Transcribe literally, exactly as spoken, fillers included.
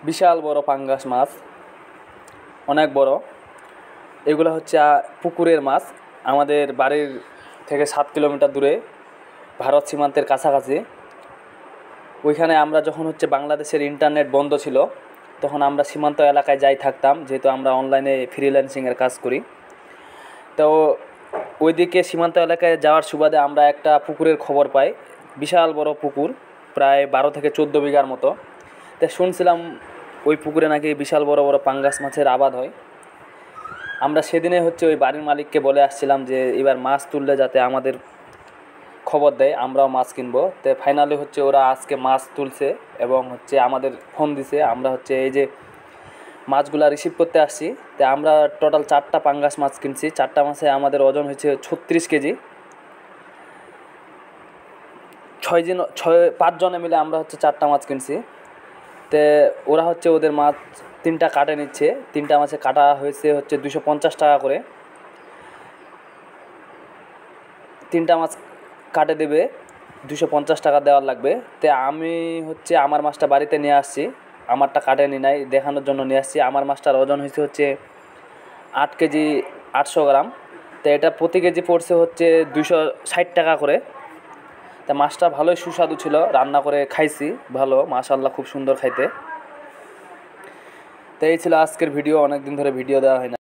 বিশাল বড় পাঙ্গাস মাছ, অনেক বড়। এগুলো হচ্ছে পুকুরের মাছ। আমাদের বাড়ির থেকে সাত কিলোমিটার দূরে, ভারত সীমান্তের কাছাকাছি। ওইখানে আমরা যখন হচ্ছে বাংলাদেশের ইন্টারনেট বন্ধ ছিল, তখন আমরা সীমান্ত এলাকায় যাই থাকতাম, যেহেতু আমরা অনলাইনে ফ্রিল্যান্সিংয়ের কাজ করি। তো ওইদিকে সীমান্ত এলাকায় যাওয়ার সুবাদে আমরা একটা পুকুরের খবর পাই, বিশাল বড় পুকুর, প্রায় বারো থেকে চোদ্দো বিঘার মতো। তো শুনছিলাম ওই পুকুরে নাকি বিশাল বড় বড় পাঙ্গাস মাছের আবাদ হয়। আমরা সেদিনে হচ্ছে ওই বাড়ির মালিককে বলে আসছিলাম যে এবার মাছ তুললে যাতে আমাদের খবর দেয়, আমরাও মাছ কিনবো। তো ফাইনালি হচ্ছে ওরা আজকে মাছ তুলছে এবং হচ্ছে আমাদের ফোন দিছে। আমরা হচ্ছে এই যে মাছগুলা রিসিভ করতে আসছি। তো আমরা টোটাল চারটা পাঙ্গাস মাছ কিনছি। চারটা মাছে আমাদের ওজন হচ্ছে ছত্রিশ কেজি। ছয় জন ছয় পাঁচজনে মিলে আমরা হচ্ছে চারটা মাছ কিনছি। তো ওরা হচ্ছে ওদের মাছ তিনটা কাটে নিচ্ছে। তিনটা মাছে কাটা হয়েছে হচ্ছে দুশো পঞ্চাশ টাকা করে। তিনটা মাছ কাটে দেবে, দুশো পঞ্চাশ টাকা দেওয়ার লাগবে। তো আমি হচ্ছে আমার মাছটা বাড়িতে নিয়ে আসছি, আমারটা কাটে নি নাই, দেখানোর জন্য নিয়ে আসছি। আমার মাছটার ওজন হয়েছে হচ্ছে আট কেজি আটশো গ্রাম। তো এটা প্রতি কেজি পড়ছে হচ্ছে দুশো ষাট টাকা করে। তা মাছটা ভালোই সুস্বাদু ছিল, রান্না করে খাইছি, ভালো, মাশাআল্লাহ, খুব সুন্দর খাইতে। তো এই ছিল আজকের ভিডিও। অনেক দিন ধরে ভিডিও দেওয়া হয় না।